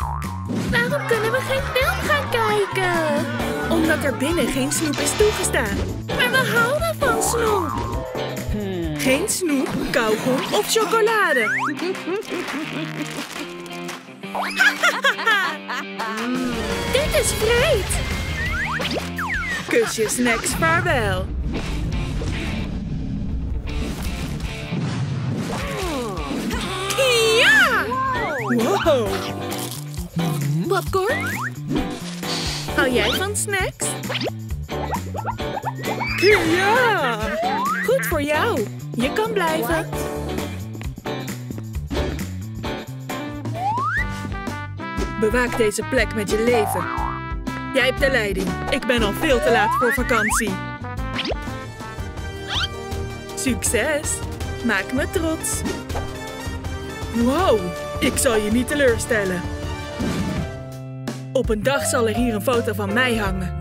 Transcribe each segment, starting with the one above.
Waarom kunnen we geen film gaan kijken? Omdat er binnen geen snoep is toegestaan. Maar we houden van snoep. Geen snoep, kauwgom of chocolade. Dit is vreed. Kusje snacks, vaarwel. Ja! Wow. Popcorn? Hou jij van snacks? Ja! Goed voor jou. Je kan blijven. Bewaak deze plek met je leven. Jij hebt de leiding. Ik ben al veel te laat voor vakantie. Succes! Maak me trots. Wow, ik zal je niet teleurstellen. Op een dag zal er hier een foto van mij hangen.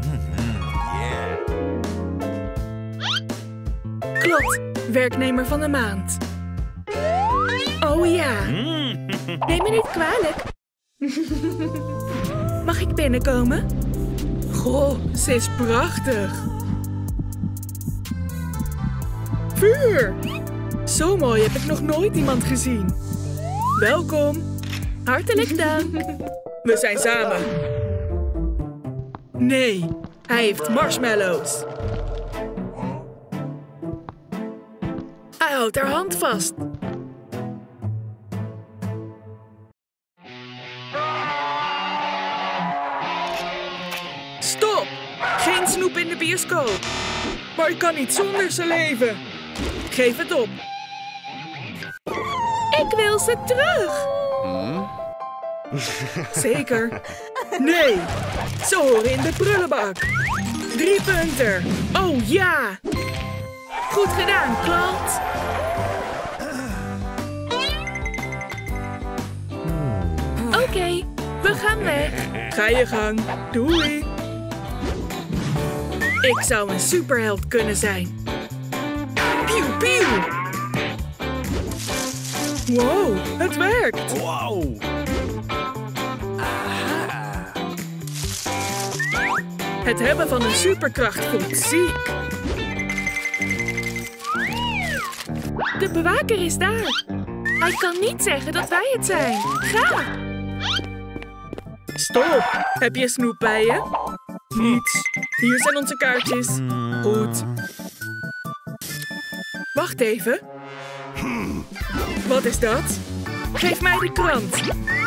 Klopt, werknemer van de maand. Oh ja. Neem me niet kwalijk. Mag ik binnenkomen? Goh, ze is prachtig. Vuur! Zo mooi heb ik nog nooit iemand gezien. Welkom. Hartelijk dank. We zijn samen. Nee, hij heeft marshmallows. Hij houdt haar hand vast. Stop! Geen snoep in de bioscoop. Maar ik kan niet zonder ze leven. Geef het op. Ik wil ze terug. Zeker. Nee, ze horen in de prullenbak. 3 punten. Oh ja. Goed gedaan, klant. Oké, we gaan weg. Ga je gang. Doei. Ik zou een superheld kunnen zijn. Pieuw, pieuw. Wow, het werkt. Wow. Het hebben van een superkracht voelt ziek. De bewaker is daar. Hij kan niet zeggen dat wij het zijn. Ga! Stop! Heb je snoep bij je? Niets. Hier zijn onze kaartjes. Goed. Wacht even. Wat is dat? Geef mij de krant.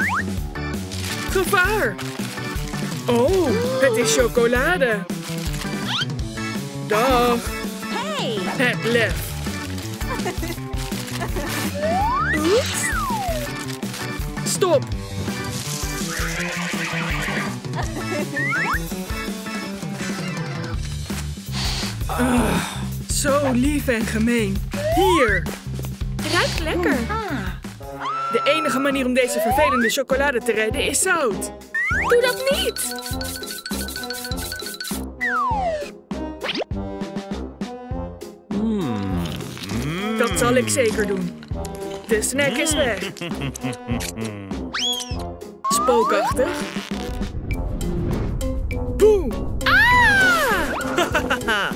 Gevaar! Oh, het is chocolade. Dag. Hey! Het lef. Oeps. Stop. Zo lief en gemeen. Hier. Ruikt lekker. De enige manier om deze vervelende chocolade te redden is zout. Doe dat niet! Dat zal ik zeker doen. De snack is weg. Spookachtig. Boe! Ah!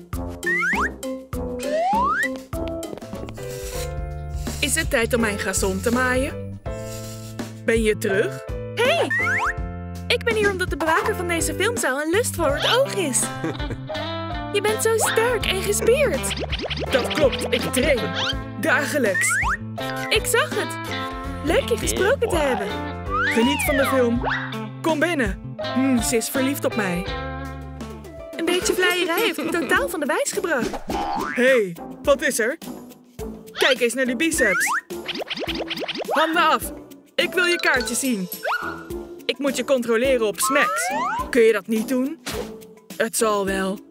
Is het tijd om mijn gazon te maaien? Ben je terug? Hey! Ik ben hier omdat de bewaker van deze filmzaal een lust voor het oog is. Je bent zo sterk en gespierd. Dat klopt, ik train. Dagelijks. Ik zag het. Leuk je gesproken te hebben. Geniet van de film. Kom binnen. Ze is verliefd op mij. Een beetje vleierij heeft me totaal van de wijs gebracht. Hé, wat is er? Kijk eens naar die biceps. Handen af. Ik wil je kaartje zien. Ik moet je controleren op snacks. Kun je dat niet doen? Het zal wel.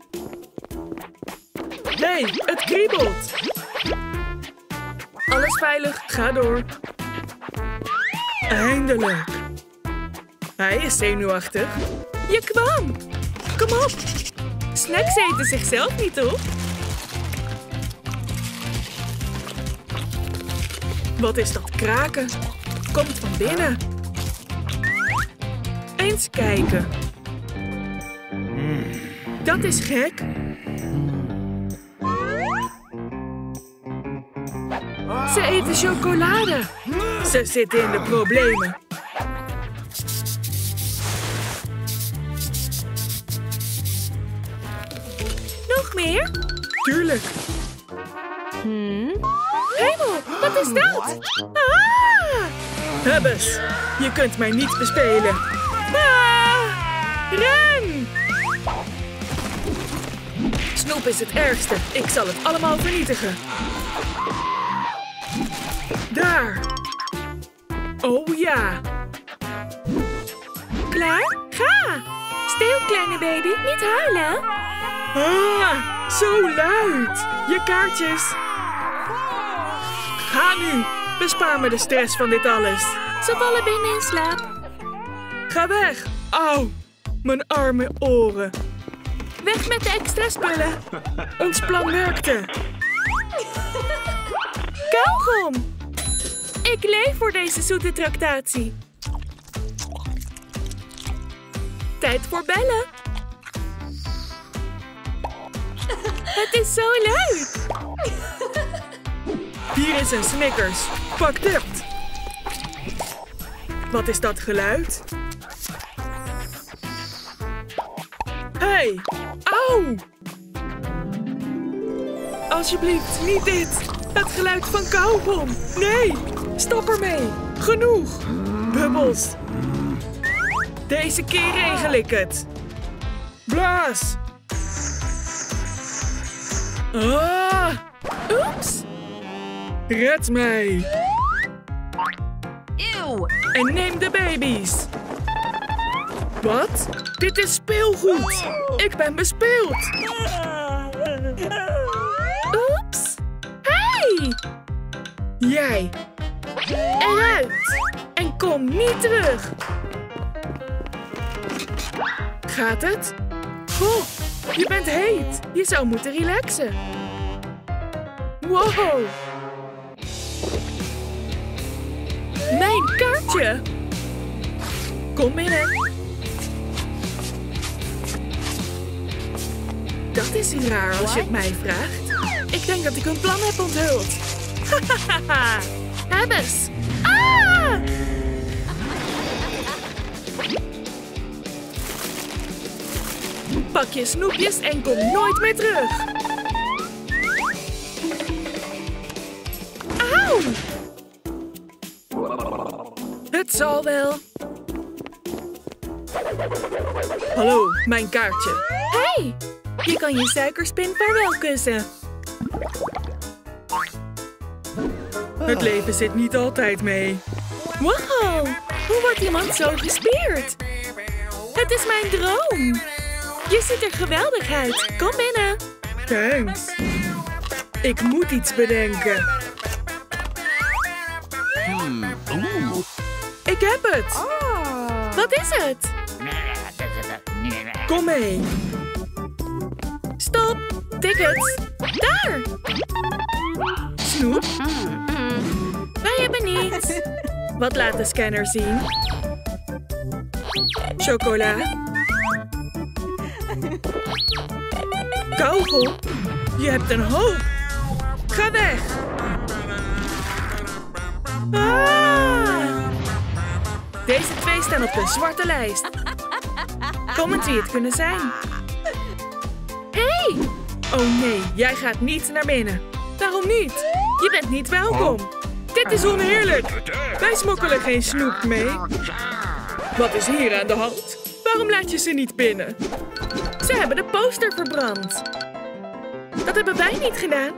Nee, het kriebelt. Alles veilig, ga door. Eindelijk. Hij is zenuwachtig. Je kwam. Kom op. Snacks eten zichzelf niet op. Wat is dat kraken? Komt van binnen. Eens kijken. Dat is gek. Ze eten chocolade. Ze zitten in de problemen. Nog meer? Tuurlijk. Hemel, wat is dat? Ah! Hebbes, je kunt mij niet bespelen. Ah! Ren! Snoep is het ergste. Ik zal het allemaal vernietigen. Daar. Oh ja. Klaar? Ga. Stil, kleine baby. Niet huilen. Ah, zo luid. Je kaartjes. Ga nu. Bespaar me de stress van dit alles. Ze vallen binnen in slaap. Ga weg. Auw. Mijn arme oren. Weg met de extra spullen. Ons plan werkte. Kauwgom. Ik leef voor deze zoete tractatie. Tijd voor bellen. Het is zo leuk. Hier is een Snickers. Pak dit. Wat is dat geluid? Hey, auw. Alsjeblieft, niet dit. Het geluid van kauwgom. Nee, stop ermee. Genoeg. Bubbels. Deze keer regel ik het. Blaas. Ah. Oeps. Red mij. Eeuw. En neem de baby's. Wat? Dit is speelgoed. Ik ben bespeeld. Oeps. Hey. Jij. Eruit. En kom niet terug. Gaat het? Goh, je bent heet. Je zou moeten relaxen. Wow. Mijn kaartje. Kom binnen. Dat is raar als je het mij vraagt. Ik denk dat ik een plan heb onthuld. Hahaha. Hebbes. Ah! Pak je snoepjes en kom nooit meer terug. Auw! Het zal wel. Hallo, mijn kaartje. Hey, je kan je suikerspin vaarwel kussen. Het leven zit niet altijd mee. Wow, hoe wordt iemand zo gespierd? Het is mijn droom. Je ziet er geweldig uit. Kom binnen. Thanks. Ik moet iets bedenken. Ik heb het. Wat is het? Kom mee. Stop. Tickets. Daar. Snoep. Wij hebben niets. Wat laat de scanner zien? Chocola. Kauwgom. Je hebt een hoop. Ga weg. Ah. Deze twee staan op de zwarte lijst. Kom eens wie het kunnen zijn. Hey! Oh nee, jij gaat niet naar binnen. Waarom niet? Je bent niet welkom. Dit is oneerlijk. Wij smokkelen geen snoep mee. Wat is hier aan de hand? Waarom laat je ze niet binnen? Ze hebben de poster verbrand. Dat hebben wij niet gedaan.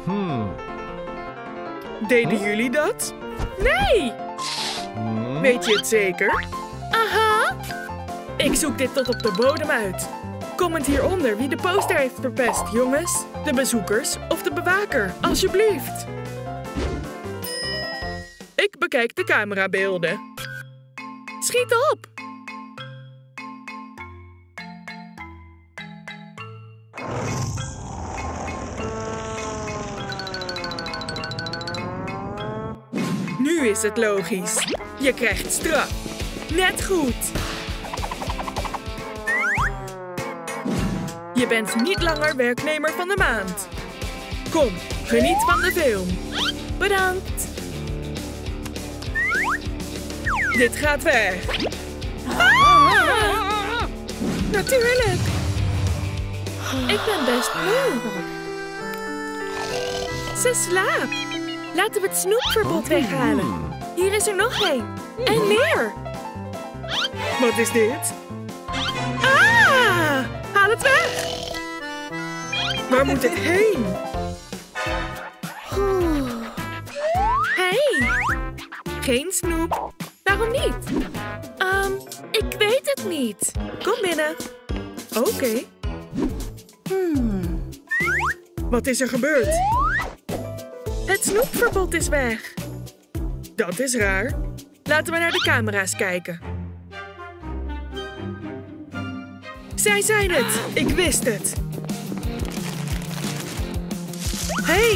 Deden jullie dat? Nee! Weet je het zeker? Aha! Ik zoek dit tot op de bodem uit. Comment hieronder wie de poster heeft verpest, jongens. De bezoekers of de bewaker, alsjeblieft. Ik bekijk de camerabeelden. Schiet op! Nu is het logisch. Je krijgt straf. Net goed. Je bent niet langer werknemer van de maand. Kom, geniet van de film. Bedankt. Dit gaat weg. Ah! Natuurlijk. Ik ben best moe. Ze slaapt. Laten we het snoepverbod weghalen. Hier is er nog één. En meer. Wat is dit? Ah! Haal het weg. Waar moet het heen? Hey. Geen snoep. Waarom niet? Ik weet het niet. Kom binnen. Oké. Wat is er gebeurd? Het snoepverbod is weg. Dat is raar. Laten we naar de camera's kijken. Zij zijn het. Ik wist het. Hey.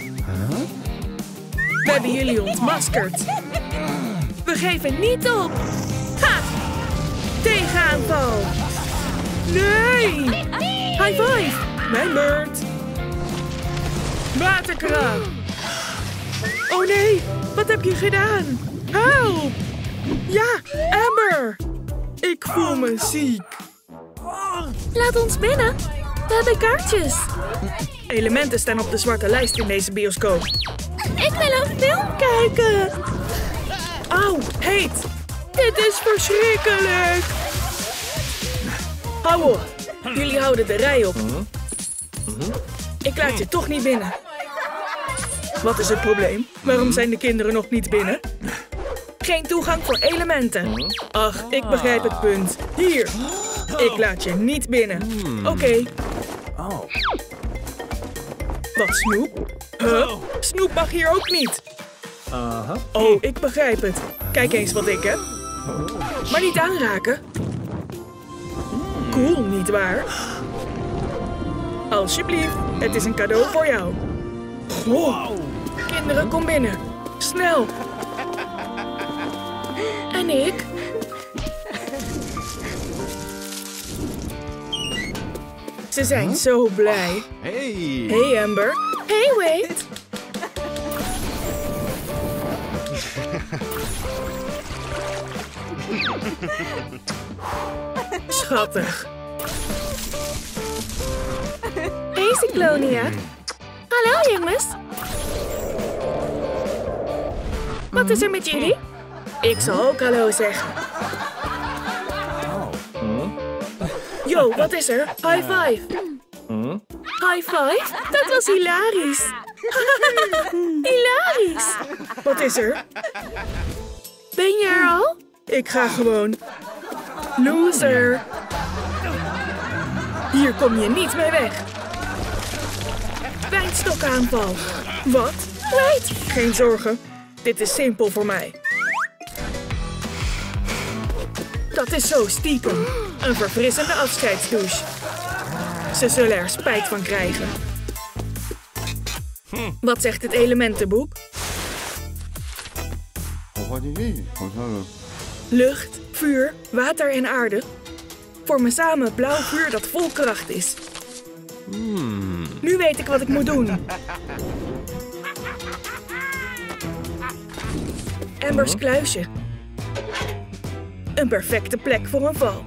We hebben jullie ontmaskerd. We geven niet op. Ha! Tegenaanval. Nee. High five. Mijn beurt. Waterkraan. Oh nee, wat heb je gedaan? Help! Ja, Amber. Ik voel me ziek. Laat ons binnen. We hebben kaartjes. Elementen staan op de zwarte lijst in deze bioscoop. Ik wil een film kijken. Auw, heet. Dit is verschrikkelijk. Hou op. Jullie houden de rij op. Ik laat je toch niet binnen. Wat is het probleem? Waarom zijn de kinderen nog niet binnen? Geen toegang voor elementen. Ach, ik begrijp het punt. Hier. Ik laat je niet binnen. Oké. Wat, snoep? Huh? Snoep mag hier ook niet. Oh, ik begrijp het. Kijk eens wat ik heb. Maar niet aanraken. Cool, nietwaar? Alsjeblieft, het is een cadeau voor jou. Wow. Kinderen, kom binnen. Snel. En ik? Ze zijn zo blij. Hey Amber. Hey Wade. Schattig. Hey Cyclonia. Hallo jongens. Wat is er met jullie? Ik zal ook hallo zeggen. Yo, wat is er? High five. High five? Dat was hilarisch. Hilarisch. Wat is er? Ben je er al? Ik ga gewoon. Loser. Hier kom je niet mee weg. Wijnstokaanval. Wat? Wait. Geen zorgen. Dit is simpel voor mij. Dat is zo stiekem. Een verfrissende afscheidsdouche. Ze zullen er spijt van krijgen. Wat zegt het elementenboek? Lucht, vuur, water en aarde vormen samen blauw vuur dat vol kracht is. Nu weet ik wat ik moet doen. Ambers kluisje. Een perfecte plek voor een val.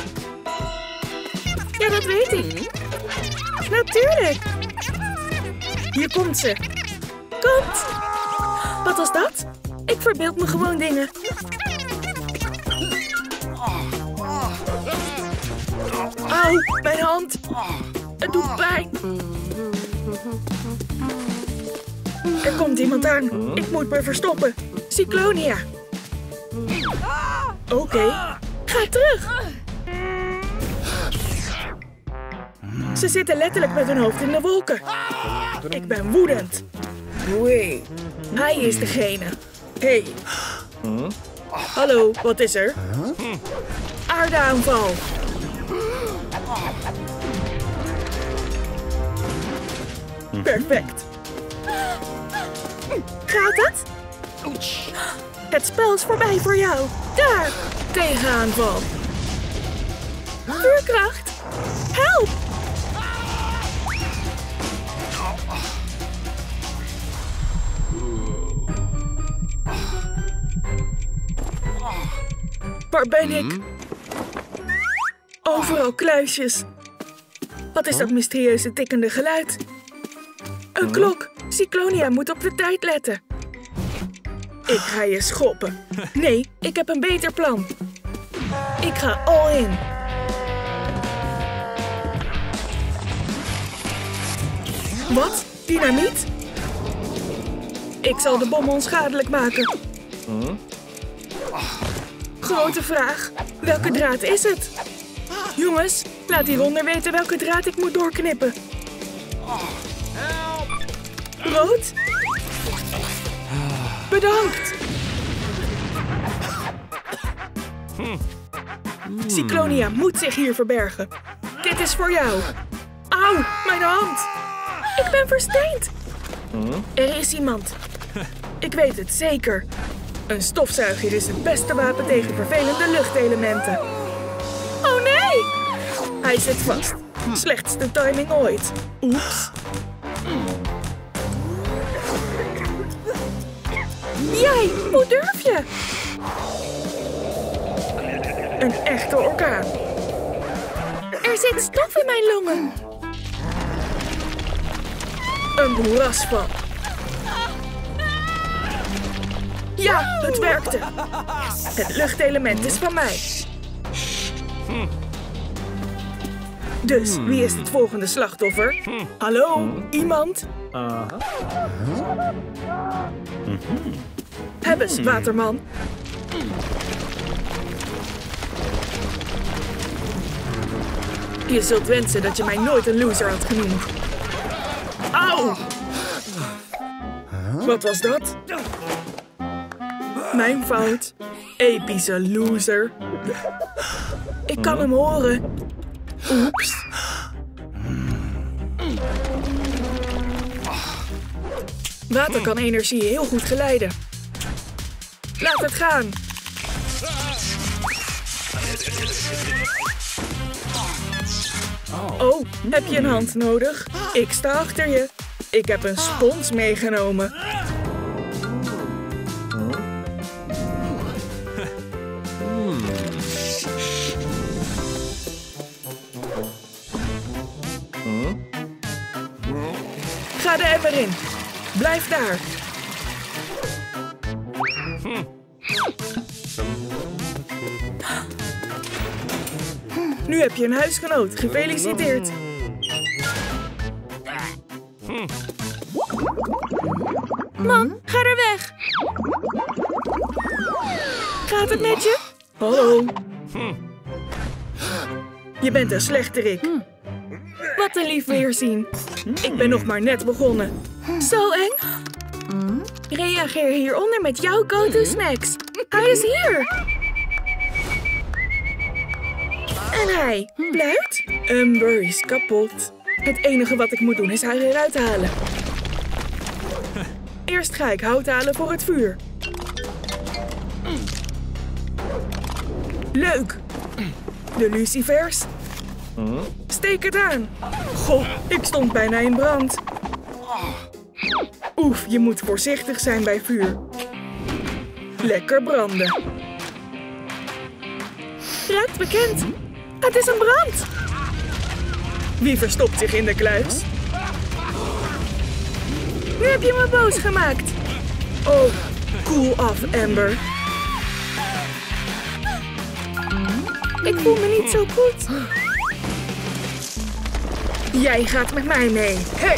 Ja, dat weet ik. Natuurlijk. Hier komt ze. Komt. Wat was dat? Ik verbeeld me gewoon dingen. Auw, mijn hand. Het doet pijn. Er komt iemand aan. Ik moet me verstoppen. Cyclonia. Oké. Ga terug. Ze zitten letterlijk met hun hoofd in de wolken. Ik ben woedend. Wee. Hij is degene. Hey. Hallo, wat is er? Aardeaanval. Perfect. Gaat het? Het spel is voorbij voor jou. Daar. Tegenaanval. Vuurkracht. Help. Waar ben ik? Overal kluisjes. Wat is dat mysterieuze tikkende geluid? Een klok. Cyclonia moet op de tijd letten. Ik ga je schoppen. Nee, ik heb een beter plan. Ik ga all in. Wat? Dynamiet? Ik zal de bom onschadelijk maken. Grote vraag. Welke draad is het? Jongens, laat hieronder weten welke draad ik moet doorknippen. Rood? Bedankt. Cyclonia moet zich hier verbergen. Dit is voor jou. Auw, mijn hand. Ik ben versteend. Er is iemand. Ik weet het zeker. Een stofzuiger is het beste wapen tegen vervelende luchtelementen. Oh nee! Hij zit vast. Slechtste timing ooit. Oeps. Jij, hoe durf je? Een echte orkaan. Er zit stof in mijn longen. Een moeras van. Ja, het werkte. Het luchtelement is van mij. Dus, wie is het volgende slachtoffer? Hallo, iemand? Hebbes, waterman. Je zult wensen dat je mij nooit een loser had genoemd. Auw! Wat was dat? Mijn fout. Epische loser. Ik kan hem horen. Oeps. Water kan energie heel goed geleiden. Laat het gaan. Oh, heb je een hand nodig? Ik sta achter je. Ik heb een spons meegenomen. Ga de emmer in. Blijf daar. Nu heb je een huisgenoot. Gefeliciteerd. Man, ga er weg. Gaat het met je? Hallo. Je bent een slechterik. Wat een lief weerzien. Ik ben nog maar net begonnen. Zo eng. Reageer hieronder met jouw go-to snacks. Hij is hier. En hij blijft. Amber is kapot. Het enige wat ik moet doen is haar eruit halen. Eerst ga ik hout halen voor het vuur. Leuk. De lucifers. Steek het aan. Goh, ik stond bijna in brand. Oef, je moet voorzichtig zijn bij vuur. Lekker branden. Ruikt bekend. Het is een brand. Wie verstopt zich in de kluis? Nu heb je me boos gemaakt. Oh, cool af, Amber. Ik voel me niet zo goed. Jij gaat met mij mee. Hey!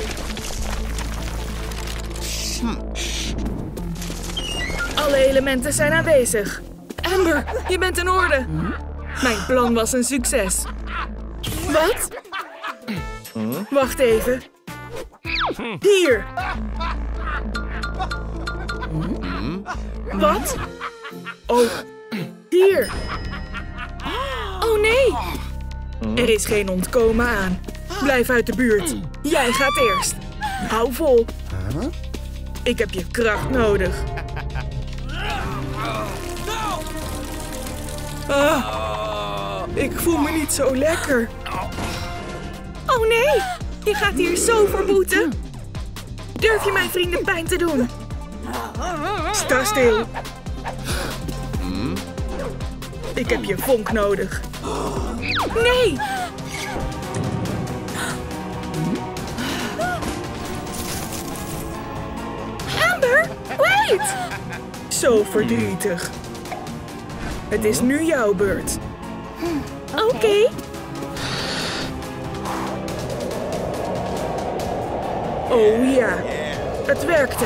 Alle elementen zijn aanwezig. Amber, je bent in orde. Mijn plan was een succes. Wat? Wacht even. Hier. Wat? Oh, hier. Oh nee. Er is geen ontkomen aan. Blijf uit de buurt. Jij gaat eerst. Hou vol. Ik heb je kracht nodig. Ik voel me niet zo lekker. Oh nee, je gaat hier zo voor boeten. Durf je mijn vrienden pijn te doen? Sta stil. Ik heb je vonk nodig. Nee! Amber, wait! Zo verdrietig. Het is nu jouw beurt. Oké. Oh ja, het werkte.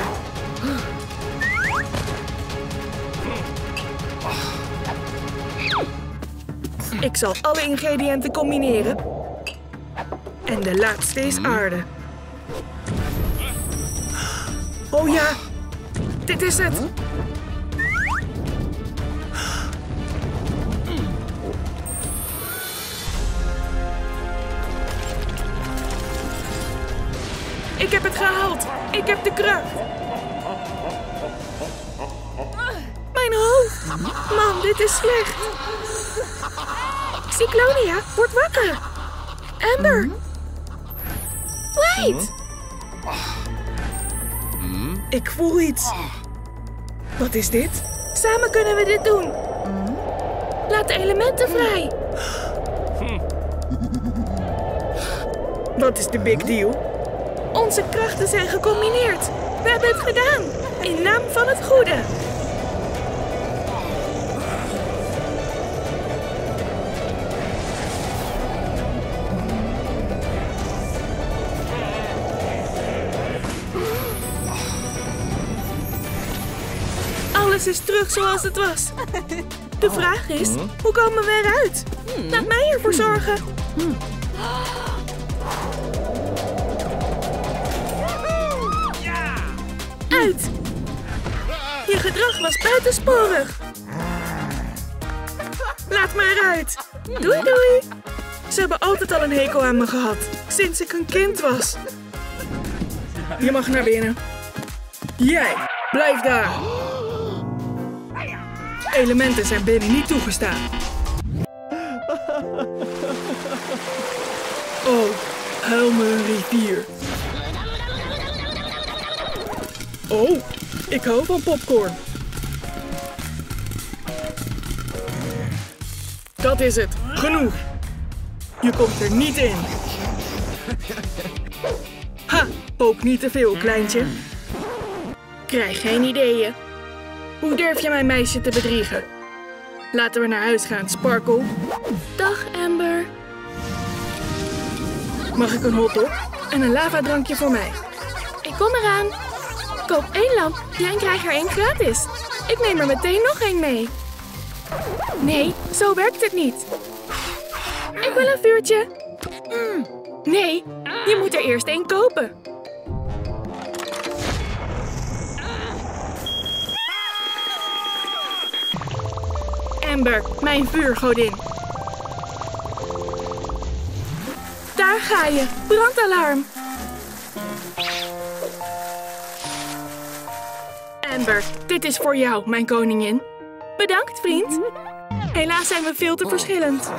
Ik zal alle ingrediënten combineren. En de laatste is aarde. Oh ja, dit is het. Ik heb het gehaald. Ik heb de kracht. Mijn hoofd. Man, dit is slecht. Cyclonia, word wakker. Amber. Wait. Ik voel iets. Wat is dit? Samen kunnen we dit doen. Laat de elementen vrij. Wat is de big deal? Onze krachten zijn gecombineerd. We hebben het gedaan. In naam van het goede. Alles is terug zoals het was. De vraag is, hoe komen we eruit? Laat mij ervoor zorgen. Uit! Je gedrag was buitensporig. Laat me eruit. Doei doei. Ze hebben altijd al een hekel aan me gehad. Sinds ik een kind was. Je mag naar binnen. Jij, blijf daar. Elementen zijn binnen niet toegestaan. Oh, huil me een rivier. Oh, ik hou van popcorn. Dat is het. Genoeg. Je komt er niet in. Ha, pook niet te veel, kleintje. Krijg geen ideeën. Hoe durf je mijn meisje te bedriegen? Laten we naar huis gaan, Sparkle. Dag, Amber. Mag ik een hotdog en een lavadrankje voor mij? Ik kom eraan. Koop 1 lamp, jij krijgt er 1 gratis. Ik neem er meteen nog 1 mee. Nee, zo werkt het niet. Ik wil een vuurtje. Nee, je moet er eerst 1 kopen. Amber, mijn vuurgodin. Daar ga je, brandalarm. Amber, dit is voor jou, mijn koningin. Bedankt, vriend. Helaas zijn we veel te verschillend.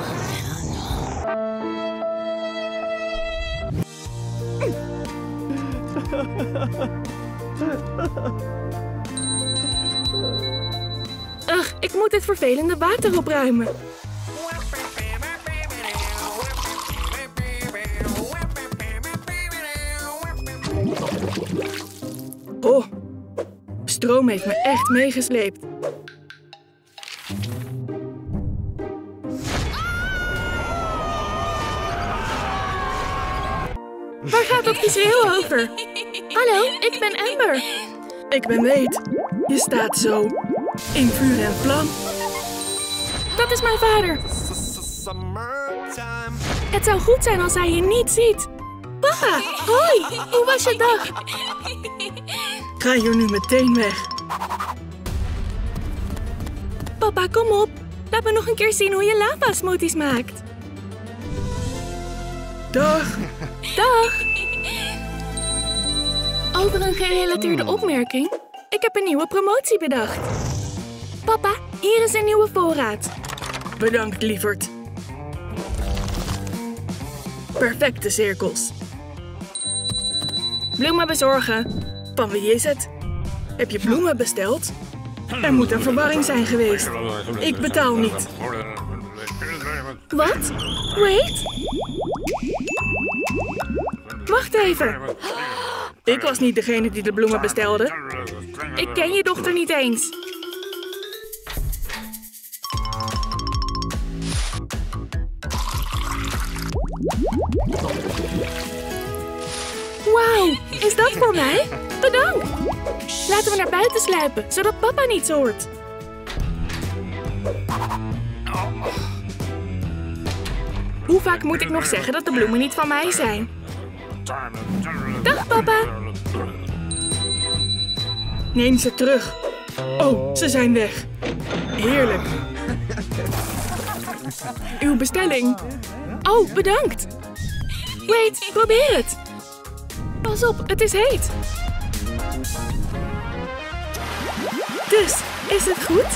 Ugh, ik moet dit vervelende water opruimen. Oh, stroom heeft me echt meegesleept. Waar gaat dat geschreeuw over? Hallo, ik ben Amber. Ik ben Wade. Je staat zo in vuur en vlam. Dat is mijn vader. Het zou goed zijn als hij je niet ziet. Papa, hoi, hoe was je dag? Ga hier nu meteen weg. Papa, kom op. Laat me nog een keer zien hoe je lava-smoothies maakt. Dag. Dag. Over een gerelateerde opmerking. Ik heb een nieuwe promotie bedacht. Papa, hier is een nieuwe voorraad. Bedankt, lieverd. Perfecte cirkels. Bloemen bezorgen. Van wie is het? Heb je bloemen besteld? Er moet een verwarring zijn geweest. Ik betaal niet. Wat? Wait. Wacht even. Ik was niet degene die de bloemen bestelde. Ik ken je dochter niet eens. Wauw, is dat voor mij? Bedankt. Laten we naar buiten sluipen, zodat papa niets hoort. Hoe vaak moet ik nog zeggen dat de bloemen niet van mij zijn? Dag, papa. Neem ze terug. Oh, ze zijn weg. Heerlijk. Uw bestelling. Oh, bedankt. Wait, probeer het. Pas op, het is heet. Dus, is het goed?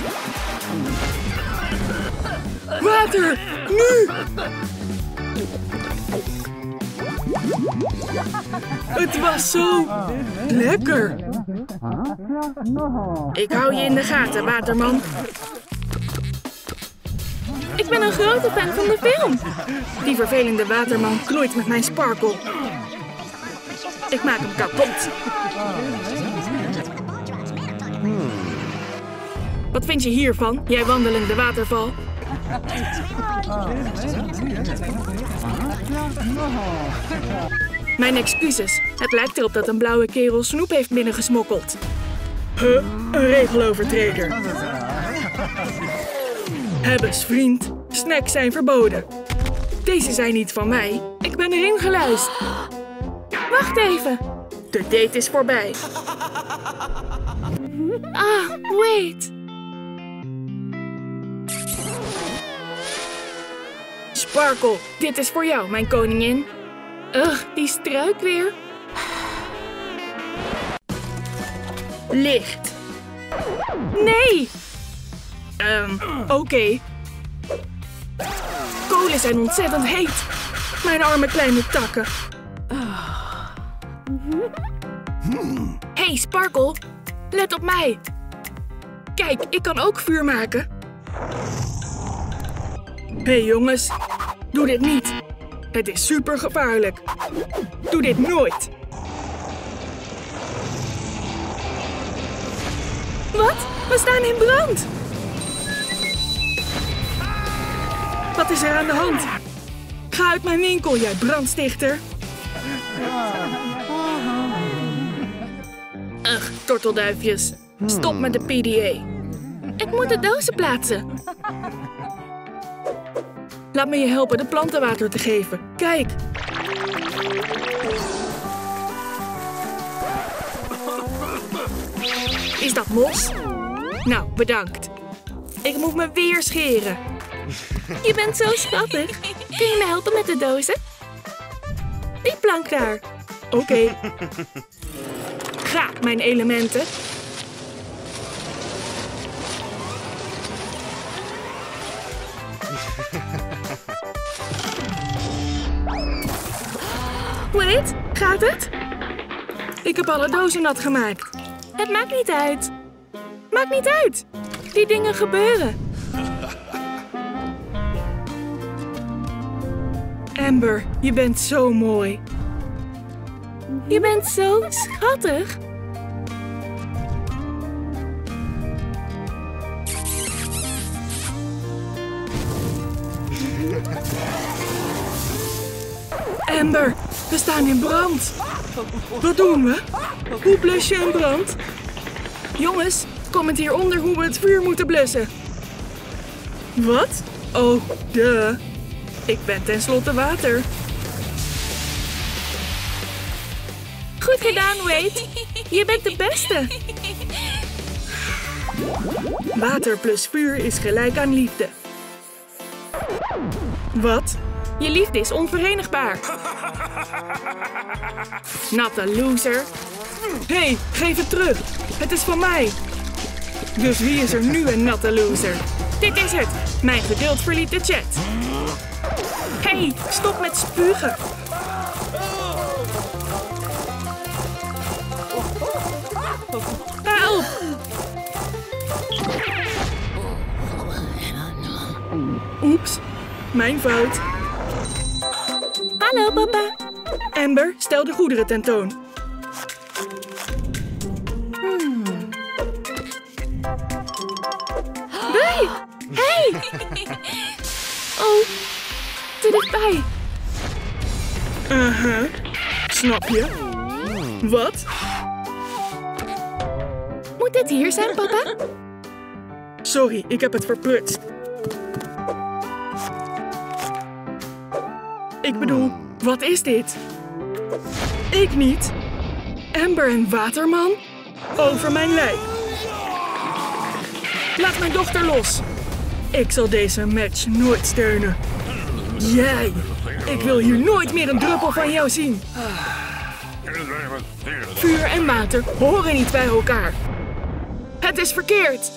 Water! Nu! Het was zo lekker. Ik hou je in de gaten, waterman. Ik ben een grote fan van de film. Die vervelende waterman knoeit met mijn sparkle. Ik maak hem kapot. Wat vind je hiervan, jij wandelende waterval? Mijn excuses. Het lijkt erop dat een blauwe kerel snoep heeft binnengesmokkeld. Huh? Een regelovertreder. Hebbes, vriend. Snacks zijn verboden. Deze zijn niet van mij. Ik ben erin geluisterd. Wacht even. De date is voorbij. Ah, wait. Sparkle, dit is voor jou, mijn koningin. Ugh, die struik weer. Licht. Nee! Oké. Kolen zijn ontzettend heet. Mijn arme kleine takken. Hey, Sparkle. Let op mij. Kijk, ik kan ook vuur maken. Hey jongens, doe dit niet. Het is super gevaarlijk. Doe dit nooit. Wat? We staan in brand. Wat is er aan de hand? Ga uit mijn winkel, jij brandstichter. Ugh, tortelduifjes. Stop met de PDA. Ik moet de dozen plaatsen. Laat me je helpen de planten water te geven. Kijk. Is dat mos? Nou, bedankt. Ik moet me weer scheren. Je bent zo schattig. Kun je me helpen met de dozen? Die plank daar. Oké. Ga, mijn elementen. Wait, gaat het? Ik heb alle dozen nat gemaakt. Het maakt niet uit. Maakt niet uit. Die dingen gebeuren. Amber, je bent zo mooi. Je bent zo schattig. Amber, we staan in brand. Wat doen we? Hoe blus je een brand? Jongens, comment hieronder hoe we het vuur moeten blussen. Wat? Oh, duh. Ik ben tenslotte water. Goed gedaan, Wade. Je bent de beste. Water plus vuur is gelijk aan liefde. Wat? Je liefde is onverenigbaar. Natte loser. Hey, geef het terug. Het is van mij. Dus wie is er nu een natte loser? Dit is het. Mijn geduld verliet de chat. Hey, stop met spugen. Help! Oeps, mijn fout. Hallo, papa. Amber, stel de goederen tentoon. Nee! Hey! Oh, te dichtbij. Snap je? Wat? Moet dit hier zijn, papa? Sorry, ik heb het verprutst. Ik bedoel, wat is dit? Ik niet. Amber en Waterman? Over mijn lijk. Laat mijn dochter los. Ik zal deze match nooit steunen. Jij. Ik wil hier nooit meer een druppel van jou zien. Vuur en water horen niet bij elkaar. Het is verkeerd.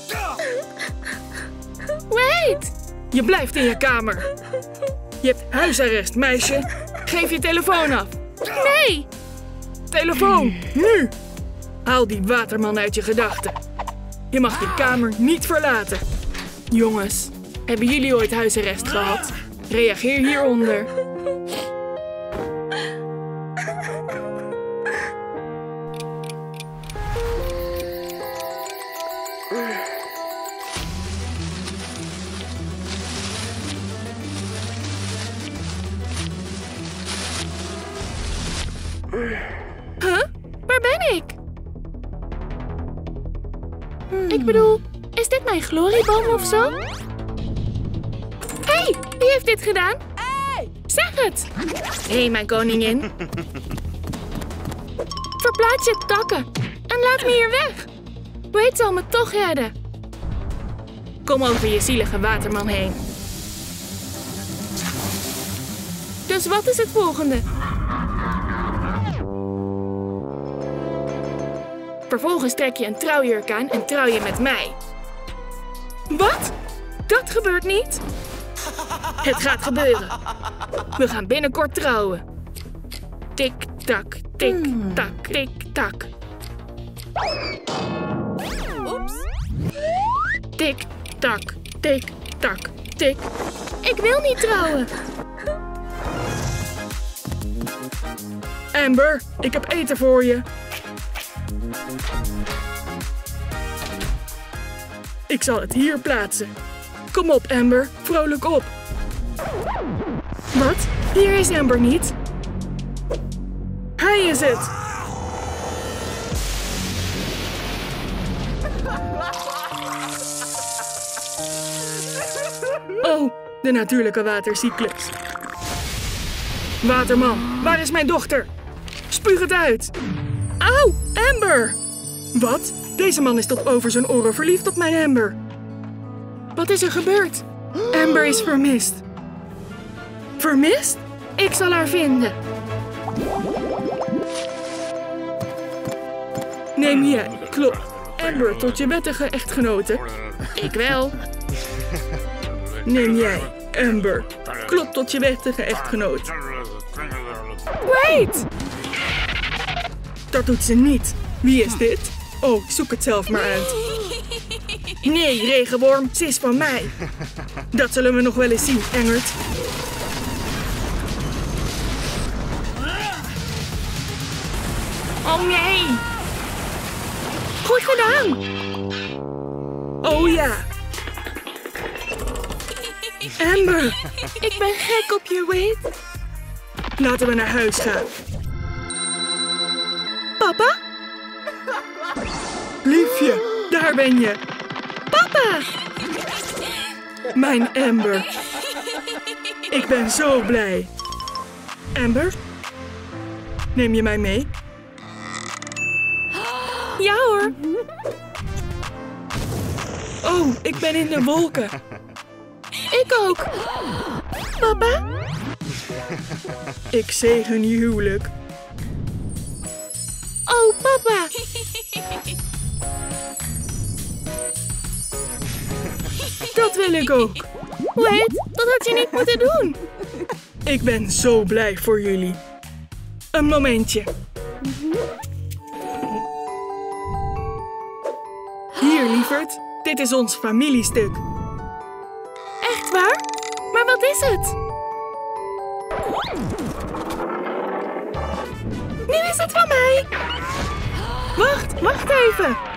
Wait. Je blijft in je kamer. Je hebt huisarrest, meisje. Geef je telefoon af. Nee. Telefoon, nu. Haal die Waterman uit je gedachten. Je mag je kamer niet verlaten. Jongens, hebben jullie ooit huisarrest gehad? Reageer hieronder. Huh? Waar ben ik? Ik bedoel, is dit mijn glorieboom of zo? Hé, wie heeft dit gedaan? Zeg het! Hé, mijn koningin. Verplaats je takken en laat me hier weg. Wade zal me toch redden. Kom over je zielige Waterman heen. Dus wat is het volgende? Vervolgens trek je een trouwjurk aan en trouw je met mij. Wat? Dat gebeurt niet. Het gaat gebeuren. We gaan binnenkort trouwen. Tik, tak, tik, tak, tik, tak. Oeps. Tik, tak, tik, tak, tik. Ik wil niet trouwen. Amber, ik heb eten voor je. Ik zal het hier plaatsen. Kom op, Amber. Vrolijk op. Wat? Hier is Amber niet. Hij is het. Oh, de natuurlijke watercyclus. Waterman, waar is mijn dochter? Spuug het uit. Auw, Amber. Wat? Deze man is tot over zijn oren verliefd op mijn Amber. Wat is er gebeurd? Amber is vermist. Vermist? Ik zal haar vinden. Neem jij, Amber tot je wettige echtgenote? Ik wel. Neem jij, Amber, tot je wettige echtgenoot? Wait! Dat doet ze niet. Wie is dit? Oh, zoek het zelf maar uit. Nee, regenworm, ze is van mij. Dat zullen we nog wel eens zien, Engert. Oh nee. Goed gedaan. Oh ja. Amber, ik ben gek op je, Wade. Laten we naar huis gaan. Papa? Liefje, daar ben je. Papa! Mijn Amber. Ik ben zo blij. Amber? Neem je mij mee? Ja hoor. Oh, ik ben in de wolken. Ik ook. Papa? Ik zegen je huwelijk. Oh, papa. Dat wil ik ook. Wade, dat had je niet moeten doen. Ik ben zo blij voor jullie. Een momentje. Hier, lieverd. Dit is ons familiestuk. Echt waar? Maar wat is het? Nu is het van mij. Wacht even.